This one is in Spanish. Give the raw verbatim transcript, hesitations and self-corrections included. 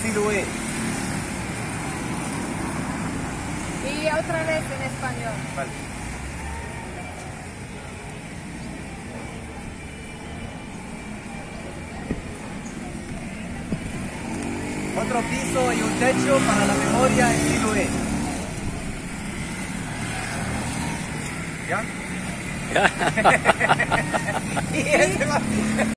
Siloé. Y otra vez en español. Vale. Otro piso y un techo para la memoria en Siloé. ¿Ya? Y ese va-